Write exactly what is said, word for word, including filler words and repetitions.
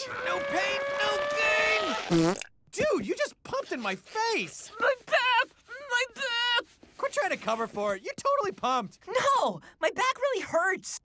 No pain, no gain! Dude, you just pumped in my face! My back! My back! Quit trying to cover for it. You totally pumped. No, my back really hurts.